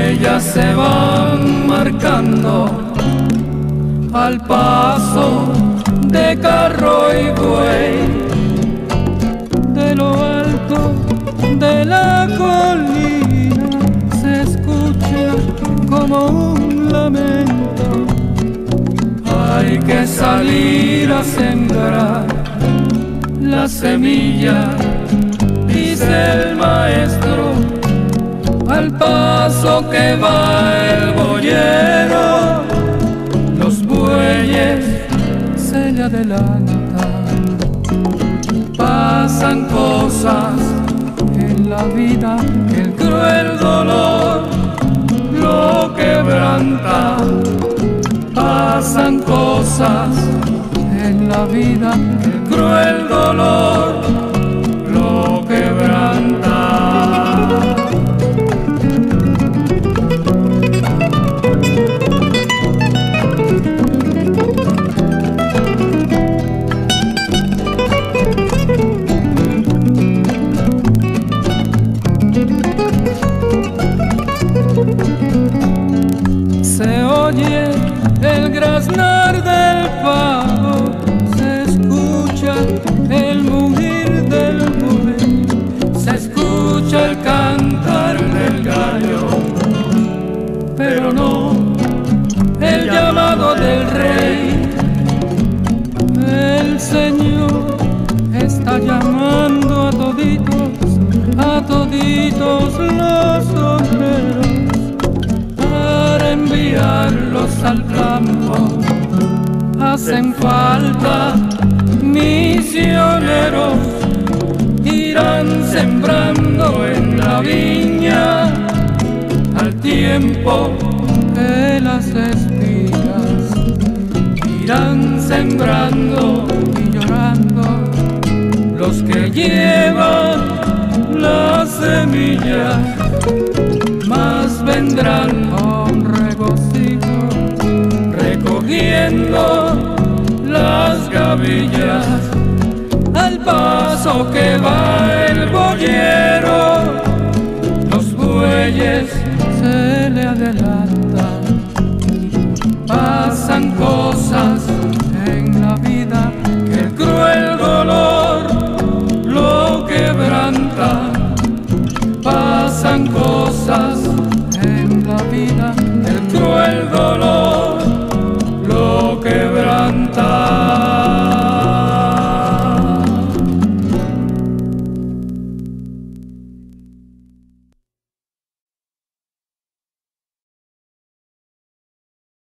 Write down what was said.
huellas se van marcando al paso de carro y buey. De lo alto de la colina se escucha como un lamento. Hay que salir a sembrar la semilla, dice el maestro, al paso que va el boyero. Los bueyes se le adelantan, pasan cosas en la vida que el cruel dolor lo quebranta. Pasan cosas en la vida que el cruel dolor lo quebranta. Se oye el graznar del pavo, se escucha el mugir del buey, se escucha el cantar del gallo, pero no el llamado del rey. El Señor está llamando a toditos los obreros, enviarlos al campo. Hacen falta misioneros, irán sembrando en la viña al tiempo que las espigas irán sembrando y llorando los que llevan la semilla, más vendrán con regocijo recogiendo las gavillas al paso que va el boyero. Los bueyes se le adelantan, pasan cosas en la vida que el cruel dolor lo quebranta. Pasan cosas